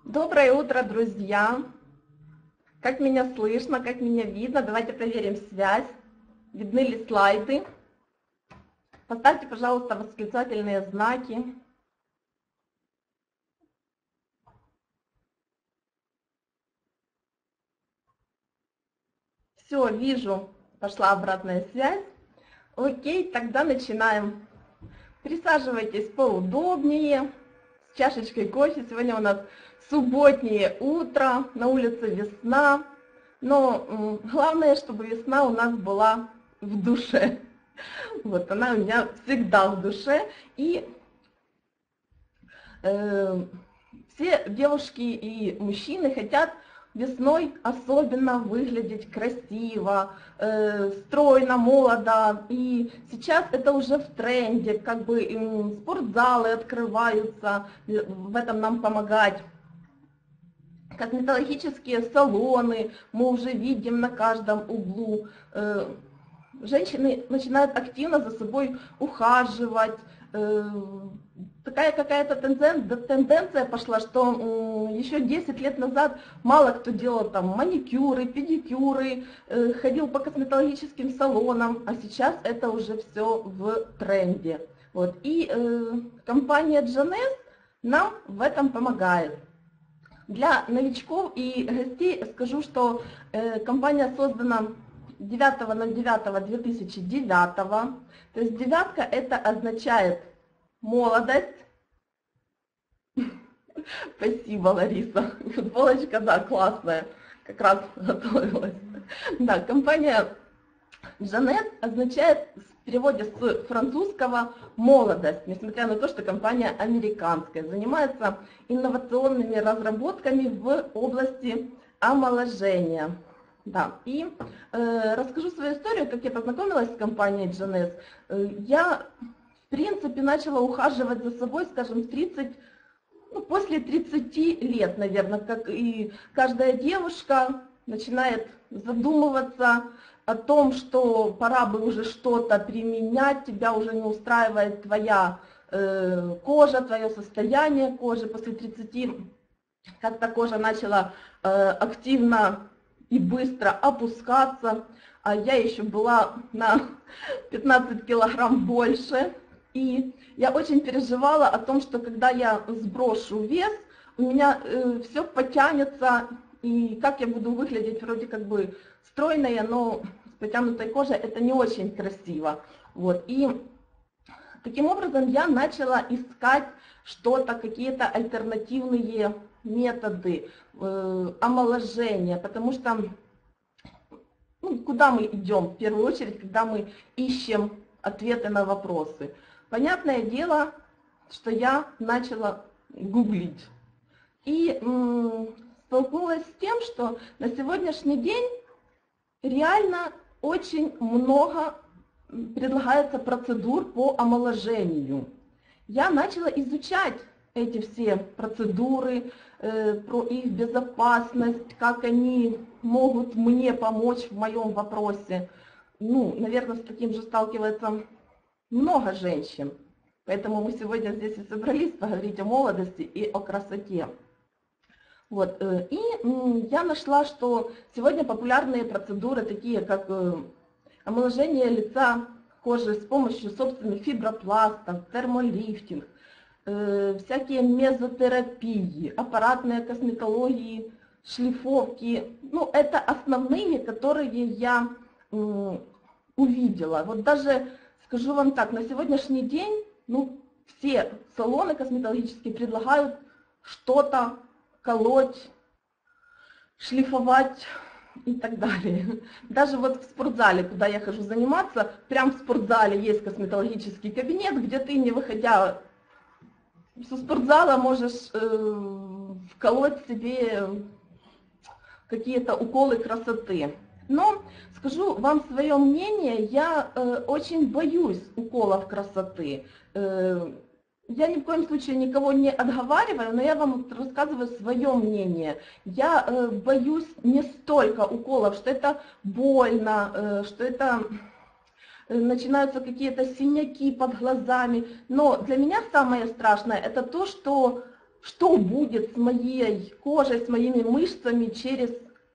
Доброе утро, друзья! Как меня слышно, как меня видно? Давайте проверим связь. Видны ли слайды? Поставьте, пожалуйста, восклицательные знаки. Все, вижу, пошла обратная связь. Окей, тогда начинаем. Присаживайтесь поудобнее, с чашечкой кофе. Сегодня у нас субботнее утро, на улице весна. Но главное, чтобы весна у нас была в душе. Вот она у меня всегда в душе. И все девушки и мужчины хотят весной особенно выглядеть красиво, стройно, молодо. И сейчас это уже в тренде, как бы спортзалы открываются, в этом нам помогать. Косметологические салоны мы уже видим на каждом углу. Женщины начинают активно за собой ухаживать. Такая какая-то тенденция пошла, что еще 10 лет назад мало кто делал там маникюры, педикюры, ходил по косметологическим салонам, а сейчас это уже все в тренде. Вот. И компания Джанес нам в этом помогает. Для новичков и гостей скажу, что компания создана 9.09.2009. То есть девятка это означает молодость. Спасибо, Лариса. Футболочка, да, классная. Как раз готовилась. Да, компания Джанет означает в переводе с французского «молодость», несмотря на то, что компания американская, занимается инновационными разработками в области омоложения. Да, и расскажу свою историю, как я познакомилась с компанией Джанет. Я, в принципе, начала ухаживать за собой, скажем, после 30 лет, наверное, как и каждая девушка начинает задумываться о том, что пора бы уже что-то применять, тебя уже не устраивает твоя кожа, твое состояние кожи. После 30 как-то кожа начала активно и быстро опускаться, а я еще была на 15 килограмм больше. И я очень переживала о том, что когда я сброшу вес, у меня все потянется, и как я буду выглядеть вроде как бы стройная, но с потянутой кожей, это не очень красиво. Вот. И таким образом я начала искать что-то, какие-то альтернативные методы омоложения, потому что куда мы идем в первую очередь, когда мы ищем ответы на вопросы? Понятное дело, что я начала гуглить и столкнулась с тем, что на сегодняшний день реально очень много предлагается процедур по омоложению. Я начала изучать эти все процедуры, про их безопасность, как они могут мне помочь в моем вопросе. Наверное, с таким же сталкивается много женщин. Поэтому мы сегодня здесь и собрались поговорить о молодости и о красоте. Вот. И я нашла, что сегодня популярные процедуры, такие как омоложение лица, кожи с помощью собственных фибропластов, термолифтинг, всякие мезотерапии, аппаратные косметологии, шлифовки. Это основные, которые я увидела. Вот даже скажу вам так, на сегодняшний день все салоны косметологические предлагают что-то колоть, шлифовать и так далее. Даже вот в спортзале, куда я хожу заниматься, прям в спортзале есть косметологический кабинет, где ты, не выходя со спортзала, можешь вколоть себе какие-то уколы красоты. Но скажу вам свое мнение, я очень боюсь уколов красоты. Я ни в коем случае никого не отговариваю, но я вам рассказываю свое мнение. Я боюсь не столько уколов, что это больно, что это начинаются какие-то синяки под глазами. Но для меня самое страшное это то, что что будет с моей кожей, с моими мышцами через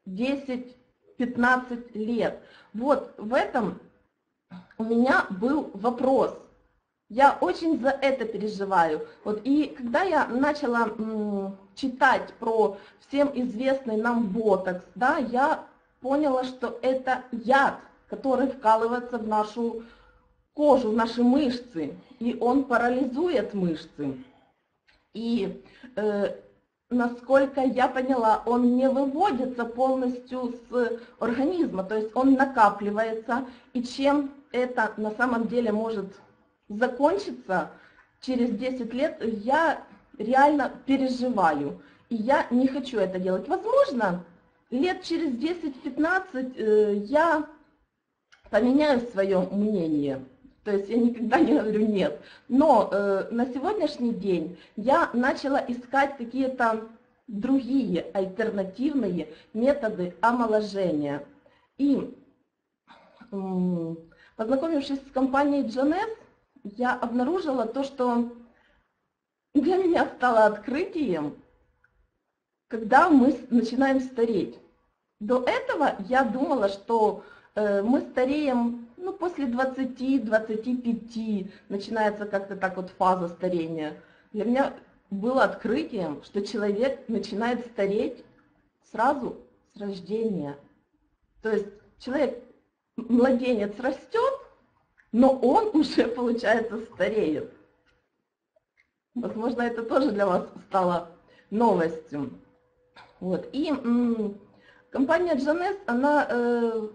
10-15 лет. Вот в этом у меня был вопрос. Я очень за это переживаю. Вот, и когда я начала читать про всем известный нам ботокс, да, я поняла, что это яд, который вкалывается в нашу кожу, в наши мышцы, и он парализует мышцы. И насколько я поняла, он не выводится полностью с организма, то есть он накапливается, и чем это на самом деле может закончиться через 10 лет, я реально переживаю, и я не хочу это делать. Возможно, лет через 10-15 я поменяю свое мнение. То есть я никогда не говорю нет. Но на сегодняшний день я начала искать какие-то другие альтернативные методы омоложения. И познакомившись с компанией Джанес, я обнаружила то, что для меня стало открытием, когда мы начинаем стареть. До этого я думала, что мы стареем, ну, после 20-25, начинается как-то так вот фаза старения. Для меня было открытием, что человек начинает стареть сразу с рождения. То есть человек, младенец растет, но он уже, получается, стареет. Возможно, это тоже для вас стало новостью. Вот. И компания Джанес, она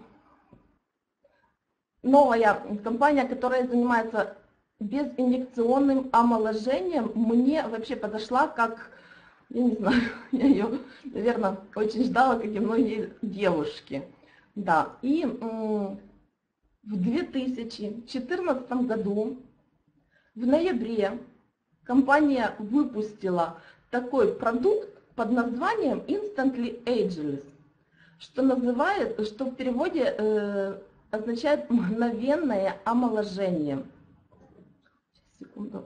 новая компания, которая занимается безинъекционным омоложением, мне вообще подошла как, я не знаю, я ее, наверное, очень ждала, как и многие девушки. Да, и в 2014 году, в ноябре, компания выпустила такой продукт под названием Instantly Ageless, что в переводе означает мгновенное омоложение. Секунду.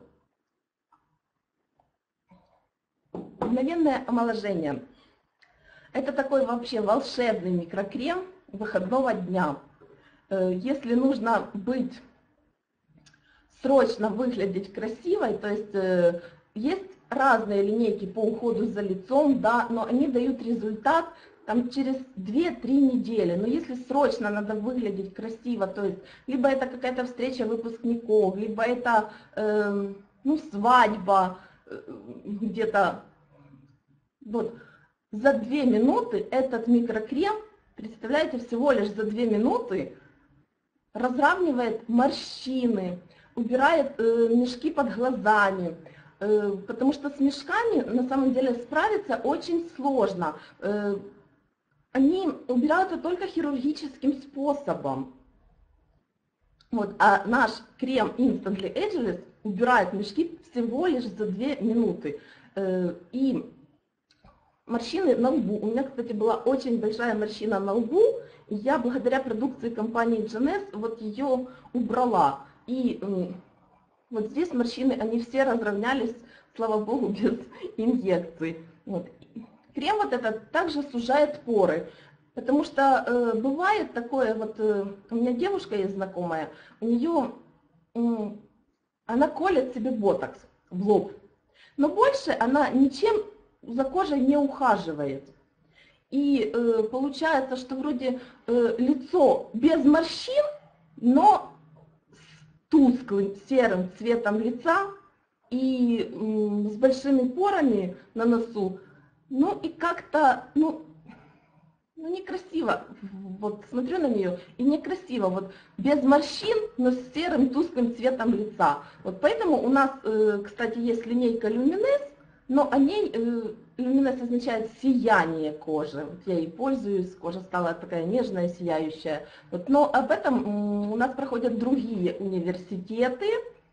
Мгновенное омоложение. Это такой вообще волшебный микрокрем выходного дня. Если нужно быть срочно выглядеть красивой, то есть есть разные линейки по уходу за лицом, да, но они дают результат там через 2-3 недели. Но если срочно надо выглядеть красиво, то есть либо это какая-то встреча выпускников, либо это ну, свадьба где-то, вот, за 2 минуты этот микрокрем, представляете, всего лишь за 2 минуты разравнивает морщины, убирает мешки под глазами, потому что с мешками на самом деле справиться очень сложно. Они убираются только хирургическим способом. Вот, а наш крем Instantly Ageless убирает мешки всего лишь за 2 минуты. И морщины на лбу. У меня, кстати, была очень большая морщина на лбу, и я благодаря продукции компании Джанес вот ее убрала. И вот здесь морщины, они все разровнялись, слава богу, без инъекций. Вот. Крем вот этот также сужает поры, потому что бывает такое, вот у меня девушка есть знакомая, у нее, она колет себе ботокс в лоб, но больше она ничем за кожей не ухаживает. И получается, что вроде лицо без морщин, но с тусклым серым цветом лица и с большими порами на носу. Ну и как-то, ну некрасиво, вот смотрю на нее, и некрасиво, вот без морщин, но с серым тусклым цветом лица. Вот поэтому у нас, кстати, есть линейка Luminess, но о ней Luminess означает сияние кожи. Вот я ей пользуюсь, кожа стала такая нежная, сияющая. Вот, но об этом у нас проходят другие университеты.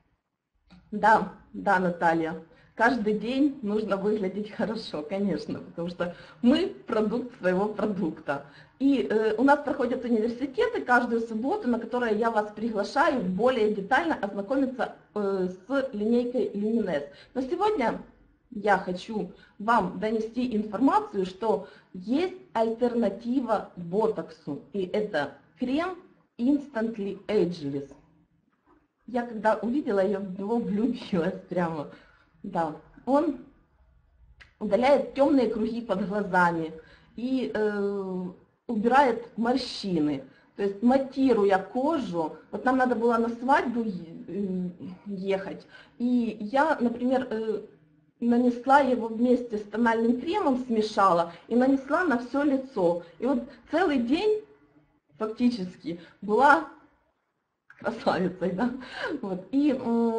Да, да, Наталья. Каждый день нужно выглядеть хорошо, конечно, потому что мы продукт своего продукта. И у нас проходят университеты каждую субботу, на которые я вас приглашаю более детально ознакомиться с линейкой Luminess. Но сегодня я хочу вам донести информацию, что есть альтернатива ботоксу, и это крем Instantly Ageless. Я когда увидела, я в него влюбилась прямо. Да, он удаляет темные круги под глазами и убирает морщины. То есть матируя кожу, вот нам надо было на свадьбу ехать, и я, например, нанесла его вместе с тональным кремом, смешала и нанесла на все лицо. И вот целый день фактически была красавицей, да. Вот. И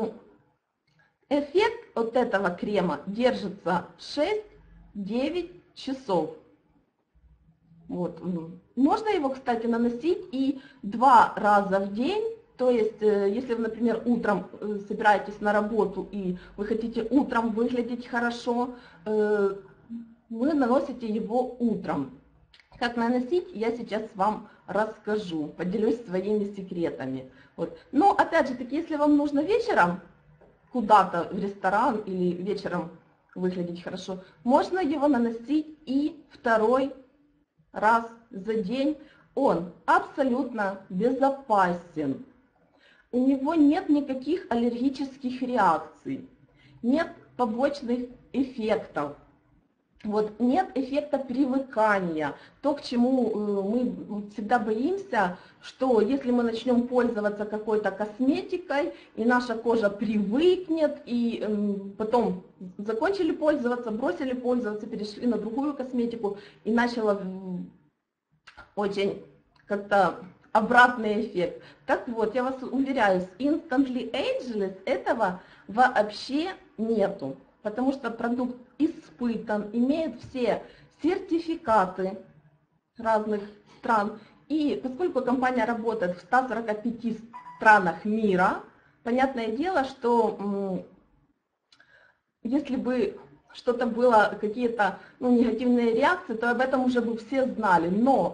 эффект от этого крема держится 6-9 часов. Вот. Можно его, кстати, наносить и 2 раза в день. То есть, если вы, например, утром собираетесь на работу и вы хотите утром выглядеть хорошо, вы наносите его утром. Как наносить, я сейчас вам расскажу, поделюсь своими секретами. Вот. Но, опять же таки, если вам нужно вечером куда-то в ресторан или вечером выглядеть хорошо, можно его наносить и 2 раз за день. Он абсолютно безопасен. У него нет никаких аллергических реакций, нет побочных эффектов. Вот, нет эффекта привыкания, то, к чему мы всегда боимся, что если мы начнем пользоваться какой-то косметикой, и наша кожа привыкнет, и потом закончили пользоваться, бросили пользоваться, перешли на другую косметику, и начала очень как-то обратный эффект. Так вот, я вас уверяю, с Instantly Ageless этого вообще нету. Потому что продукт испытан, имеет все сертификаты разных стран. И поскольку компания работает в 145 странах мира, понятное дело, что если бы что-то было, какие-то негативные реакции, то об этом уже бы все знали. Но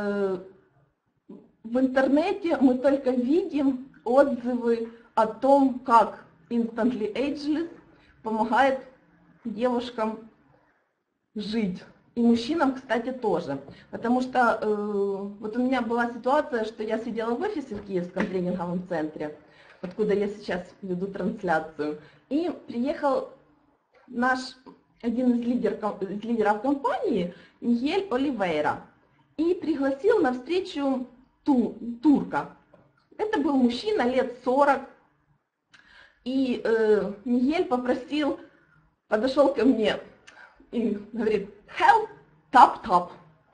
в интернете мы только видим отзывы о том, как Instantly Ageless помогает девушкам жить. И мужчинам, кстати, тоже. Потому что вот у меня была ситуация, что я сидела в офисе в Киевском тренинговом центре, откуда я сейчас веду трансляцию, и приехал один из лидеров компании, Мигель Оливейра, и пригласил на встречу турка. Это был мужчина лет 40, и Мигель подошел ко мне и говорит: help, tap.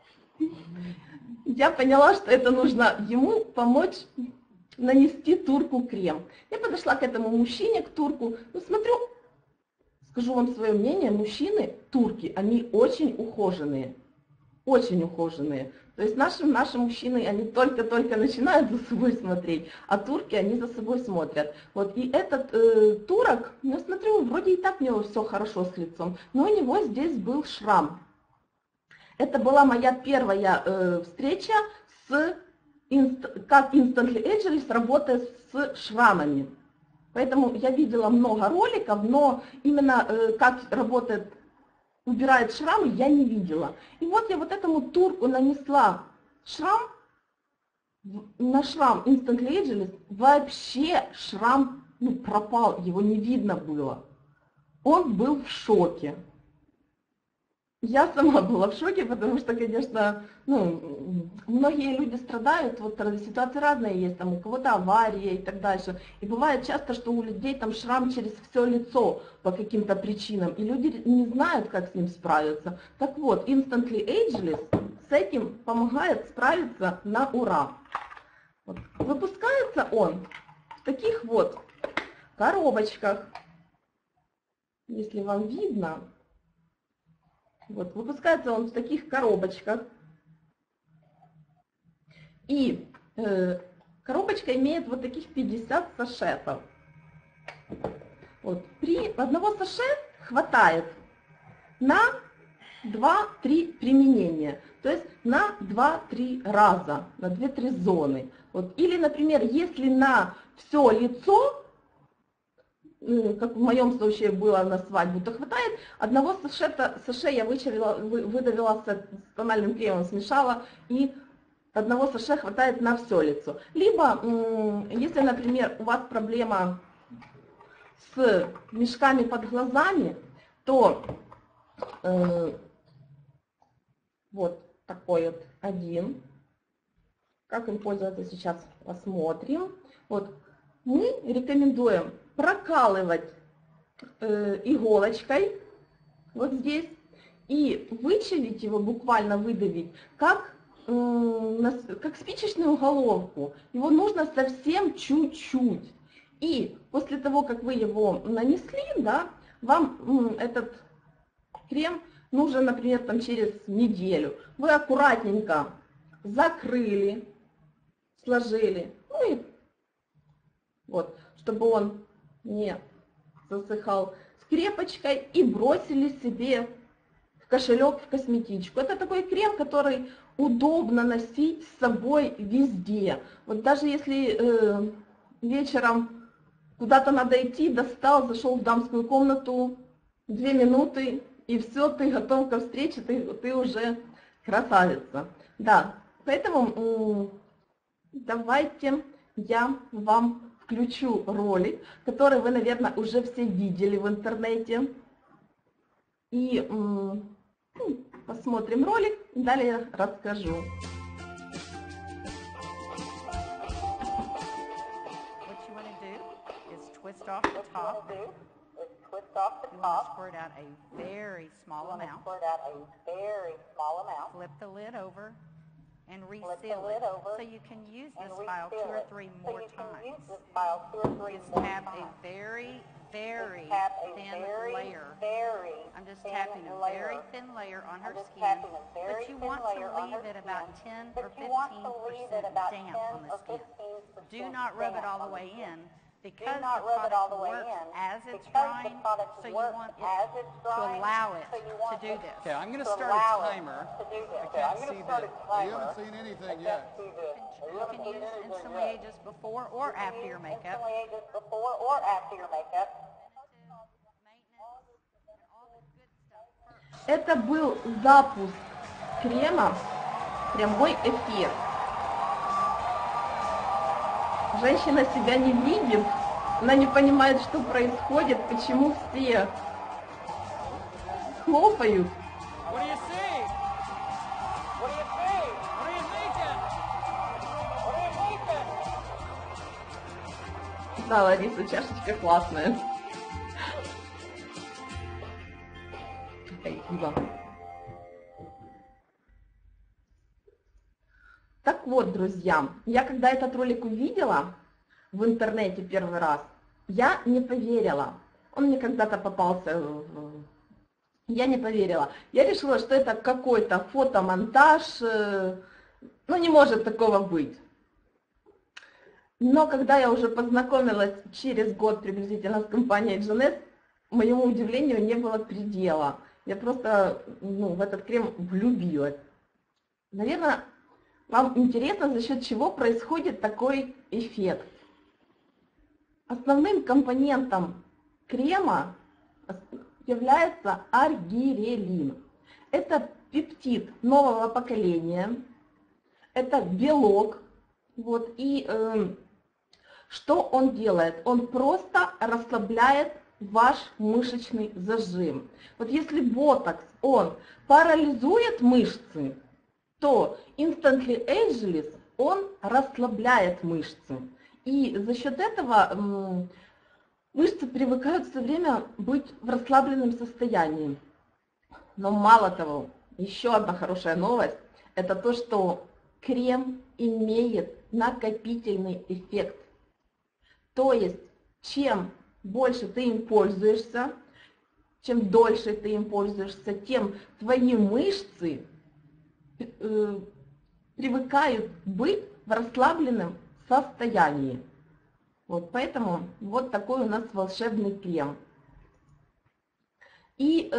Я поняла, что это нужно ему помочь нанести турку крем. Я подошла к этому мужчине, к турку, смотрю, скажу вам свое мнение, мужчины, турки, они очень ухоженные. Очень ухоженные. То есть наши мужчины, они только-только начинают за собой смотреть, а турки, они за собой смотрят. Вот, и этот турок, я смотрю, вроде и так у него все хорошо с лицом, но у него здесь был шрам. Это была моя первая встреча как Instantly Ageless работает с шрамами. Поэтому я видела много роликов, но именно как убирает шрамы, я не видела. И вот я вот этому турку нанесла шрам, на шрам Instantly Ageless, вообще шрам пропал, его не видно было. Он был в шоке. Я сама была в шоке, потому что, конечно, многие люди страдают, вот ситуации разные есть, там у кого-то авария и так дальше. И бывает часто, что у людей там шрам через все лицо по каким-то причинам, и люди не знают, как с ним справиться. Так вот, Instantly Ageless с этим помогает справиться на ура. Вот. Выпускается он в таких вот коробочках, если вам видно. Вот, выпускается он в таких коробочках. И коробочка имеет вот таких 50 сашетов. Вот, одного саше хватает на 2-3 применения. То есть на 2-3 раза, на 2-3 зоны. Вот, или, например, если на все лицо, как в моем случае было на свадьбу, то хватает одного саше я выдавила с тональным кремом, смешала, и одного саше хватает на все лицо. Либо, если, например, у вас проблема с мешками под глазами, то вот такой вот один. Как им пользоваться, сейчас посмотрим. Вот мы рекомендуем прокалывать иголочкой вот здесь и вычавить его, буквально выдавить, как спичечную головку. Его нужно совсем чуть-чуть. И после того, как вы его нанесли, да, вам этот крем нужен, например, там через неделю. Вы аккуратненько закрыли, сложили, ну и вот, чтобы он не засыхал, скрепочкой, и бросили себе в кошелек, в косметичку. Это такой крем, который удобно носить с собой везде. Вот даже если вечером куда-то надо идти, достал, зашел в дамскую комнату, 2 минуты, и все, ты готов ко встрече, ты уже красавица. Да, поэтому давайте я вам включу ролик, который вы, наверное, уже все видели в интернете. И посмотрим ролик, далее расскажу. Twist off the top. You want to squirt out a very small amount. Flip the lid over and reseal it. So you can use this file 2 or 3 more times. Just tap a very, very thin layer. I'm just tapping a very thin layer on her skin, but you want to leave it about 10 or 15% damp on the skin. Do not rub it all the way in, because the product works as it's drying, so you want it to allow it to do this. Okay, I'm going to start a timer. I can't see the... You haven't seen anything yet. You can use Instantly Ages before or after your makeup. Это был запуск крема, прямой эфир. Женщина себя не видит, она не понимает, что происходит, почему все хлопают. Да, Лариса, чашечка классная. Спасибо. Так вот, друзья, я когда этот ролик увидела в интернете первый раз, я не поверила. Он мне когда-то попался, я не поверила. Я решила, что это какой-то фотомонтаж, ну не может такого быть. Но когда я уже познакомилась через год приблизительно с компанией Джанет, моему удивлению не было предела. Я просто в этот крем влюбилась. Наверное, вам интересно, за счет чего происходит такой эффект. Основным компонентом крема является аргирелин. Это пептид нового поколения, это белок. Вот, и что он делает? Он просто расслабляет ваш мышечный зажим. Вот если ботокс, он парализует мышцы, то Instantly Ageless, он расслабляет мышцы. И за счет этого мышцы привыкают все время быть в расслабленном состоянии. Но мало того, еще одна хорошая новость, это то, что крем имеет накопительный эффект. То есть, чем больше ты им пользуешься, чем дольше ты им пользуешься, тем твои мышцы привыкают быть в расслабленном состоянии. Вот поэтому вот такой у нас волшебный крем. И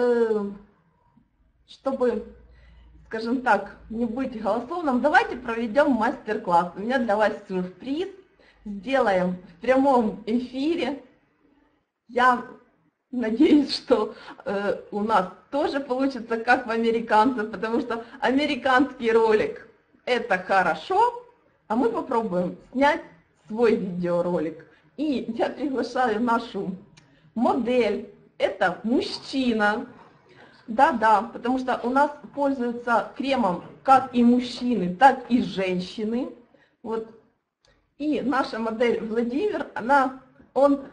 чтобы, скажем так, не быть голословным, давайте проведем мастер-класс. У меня для вас сюрприз. Сделаем в прямом эфире. Я надеюсь, что у нас тоже получится как в американцев, потому что американский ролик это хорошо, а мы попробуем снять свой видеоролик. И я приглашаю нашу модель, это мужчина. Да-да, потому что у нас пользуются кремом как и мужчины, так и женщины. Вот. И наша модель Владимир, он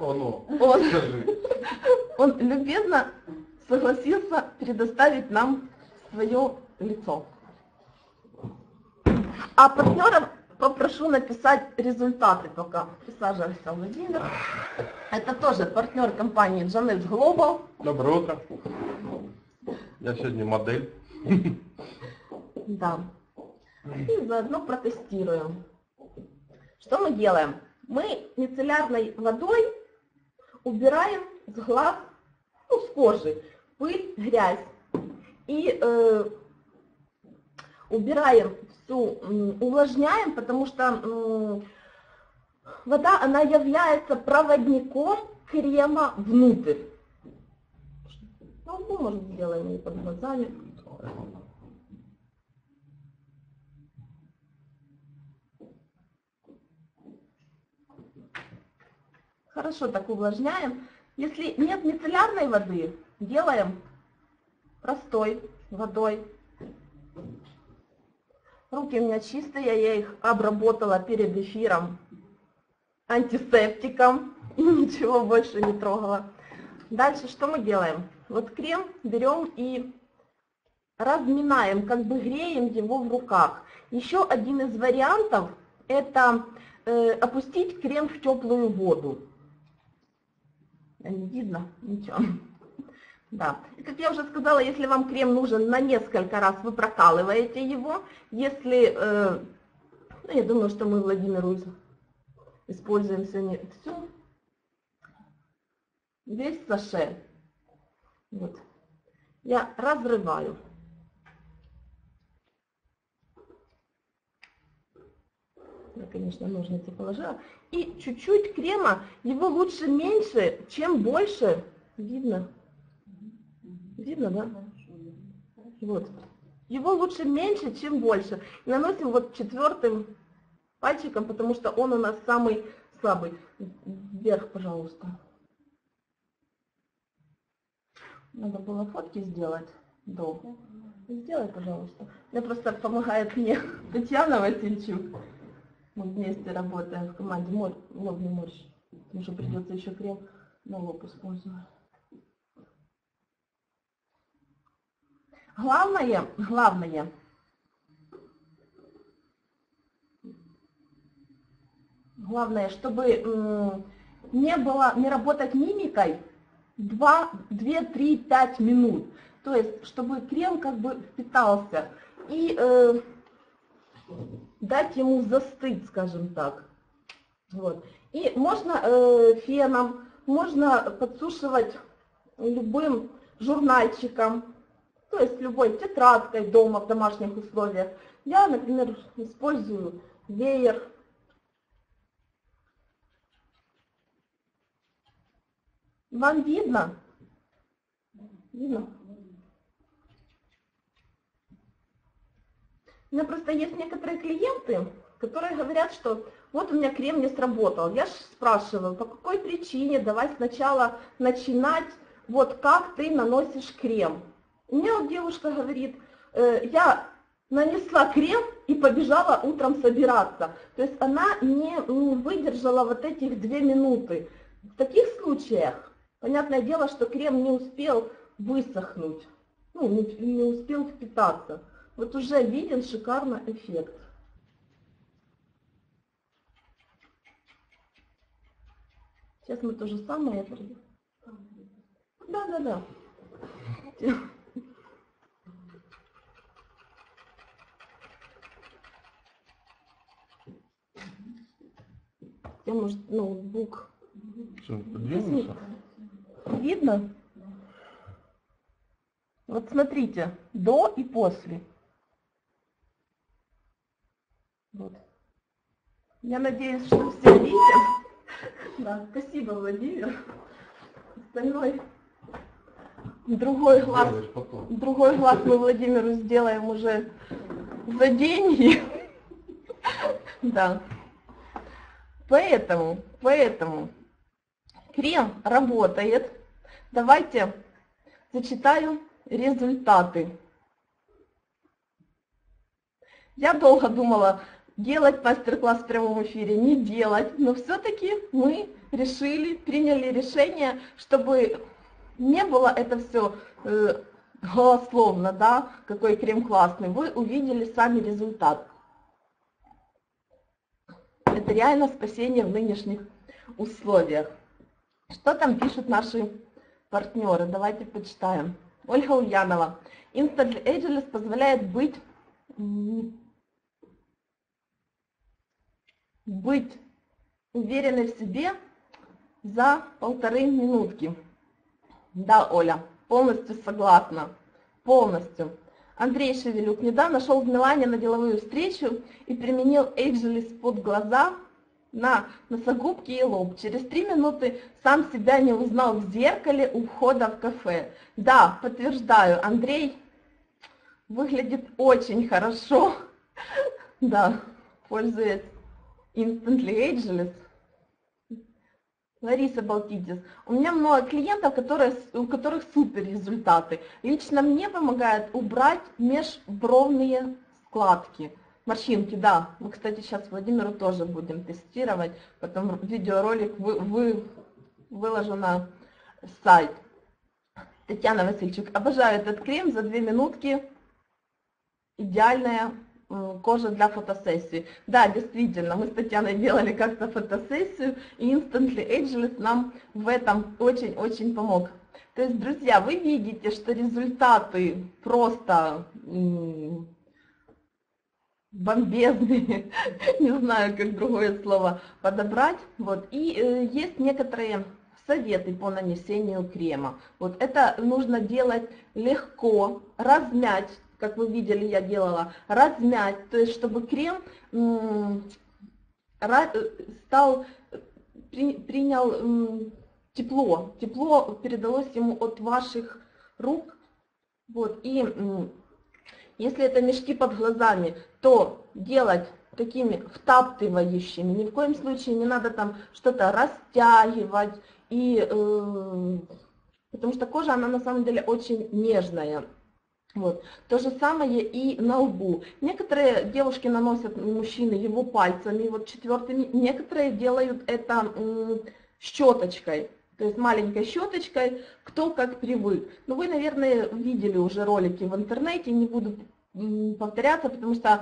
любезно согласился предоставить нам свое лицо. А партнерам попрошу написать результаты, пока присаживается Владимир. Это тоже партнер компании Janet Global. Доброе утро. Я сегодня модель. Да. И заодно протестируем. Что мы делаем? Мы мицеллярной водой убираем с глаз, с кожи, пыль, грязь. И убираем всю, увлажняем, потому что вода, она является проводником крема внутрь. Ну, может, сделаем ее под глазами. Хорошо так увлажняем. Если нет мицеллярной воды, делаем простой водой. Руки у меня чистые, я их обработала перед эфиром антисептиком и ничего больше не трогала. Дальше что мы делаем? Вот крем берем и разминаем, как бы греем его в руках. Еще один из вариантов это опустить крем в теплую воду. Не видно? Ничего. Да. И как я уже сказала, если вам крем нужен на несколько раз, вы прокалываете его. Если, ну, я думаю, что мы Владимиру используем сегодня весь саше. Вот. Я разрываю. Я, конечно, ножницы положила. И чуть-чуть крема, его лучше меньше, чем больше. Видно? Видно, да? Вот. Его лучше меньше, чем больше. И наносим вот четвертым пальчиком, потому что он у нас самый слабый. Вверх, пожалуйста. Надо было фотки сделать до. Сделай, пожалуйста. Мне просто помогает мне Татьяна Васильчук. Мы вместе работаем в команде лоб не морщ. Потому что придется еще крем на лоб использовать. Главное, чтобы не работать мимикой 2, 3, 5 минут. То есть, чтобы крем как бы впитался. И дать ему застыть, скажем так. Вот. И можно феном, можно подсушивать любым журнальчиком, то есть любой тетрадкой дома в домашних условиях. Я, например, использую веер. Вам видно? Видно? У меня просто есть некоторые клиенты, которые говорят, что вот у меня крем не сработал. Я спрашиваю, по какой причине, давай сначала начинать, вот как ты наносишь крем. У меня вот девушка говорит, я нанесла крем и побежала утром собираться. То есть она не выдержала вот этих 2 минуты. В таких случаях, понятное дело, что крем не успел высохнуть, не успел впитаться. Вот уже виден шикарный эффект. Сейчас мы то же самое. Да. Я, может, ноутбук. Что, подвинулся? Видно? Вот смотрите, до и после. Вот. Я надеюсь, что все видите. Да, спасибо, Владимир. остальной, другой глаз Делаешь потом. мы Владимиру сделаем уже за деньги. Да. Поэтому крем работает. Давайте зачитаю результаты. Я долго думала, делать мастер-класс в прямом эфире, не делать, но все-таки мы приняли решение, чтобы не было это все голословно, да, какой крем классный. Вы увидели сами результат. Это реально спасение в нынешних условиях. Что там пишут наши партнеры? Давайте почитаем. Ольга Ульянова. Instantly Ageless позволяет быть уверенной в себе за 1,5 минутки. Да, Оля, полностью согласна. Полностью. Андрей Шевелюк недавно шел в Милане на деловую встречу и применил Ageless под глаза, на носогубки и лоб. Через 3 минуты сам себя не узнал в зеркале у входа в кафе. Да, подтверждаю, Андрей выглядит очень хорошо. Да, пользуясь Instantly Ageless. Лариса Балтидис. У меня много клиентов, у которых супер результаты. Лично мне помогает убрать межбровные складки. Морщинки, да. Мы, кстати, сейчас Владимиру тоже будем тестировать. Потом видеоролик выложу на сайт. Татьяна Васильчук. Обожаю этот крем за 2 минутки. Идеальная кожа для фотосессии. Да, действительно, мы с Татьяной делали как-то фотосессию, и Instantly Ageless нам в этом очень-очень помог. То есть, друзья, вы видите, что результаты просто бомбезные, не знаю, как другое слово подобрать. Вот. И есть некоторые советы по нанесению крема. Вот это нужно делать легко, размять, как вы видели, я делала, размять, то есть чтобы крем принял тепло передалось ему от ваших рук. Вот. И если это мешки под глазами, то делать такими втаптывающими. Ни в коем случае не надо там что-то растягивать, потому что кожа, она на самом деле очень нежная. Вот. То же самое и на лбу. Некоторые девушки наносят, мужчины, его пальцами, вот четвертыми, некоторые делают это щеточкой. То есть маленькой щеточкой, кто как привык. Но вы, наверное, видели уже ролики в интернете, не буду повторяться, потому что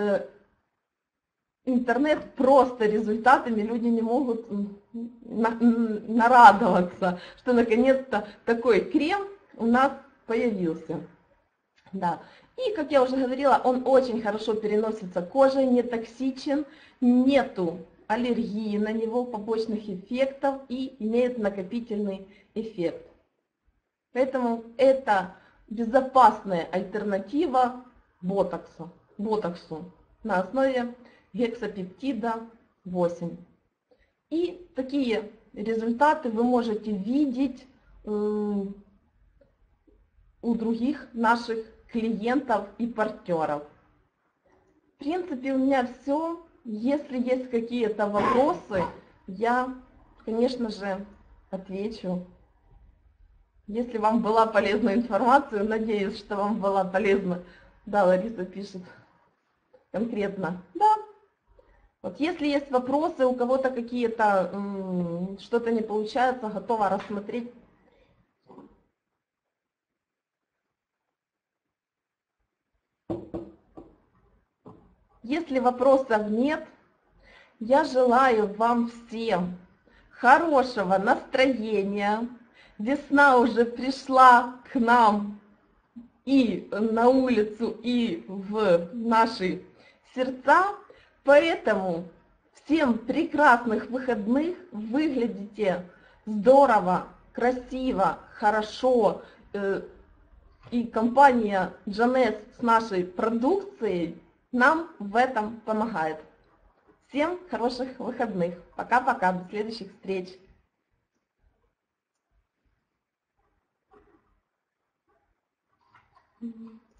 интернет просто результатами, люди не могут нарадоваться, что наконец-то такой крем у нас появился. Да. И, как я уже говорила, он очень хорошо переносится кожей, не токсичен, нету аллергии на него, побочных эффектов и имеет накопительный эффект. Поэтому это безопасная альтернатива ботоксу на основе гексапептида 8. И такие результаты вы можете видеть у других наших клиентов и партнеров. В принципе, у меня все. Если есть какие-то вопросы, я, конечно же, отвечу. Если вам была полезна информация, надеюсь, что вам была полезна. Да, Лариса пишет конкретно. Да. Вот если есть вопросы, у кого-то какие-то, что-то не получается, готова рассмотреть. Если вопросов нет, я желаю вам всем хорошего настроения. Весна уже пришла к нам и на улицу, и в наши сердца. Поэтому всем прекрасных выходных. Выглядите здорово, красиво, хорошо. И компания Джанес с нашей продукцией нам в этом помогает. Всем хороших выходных. Пока-пока. До следующих встреч. Мгм.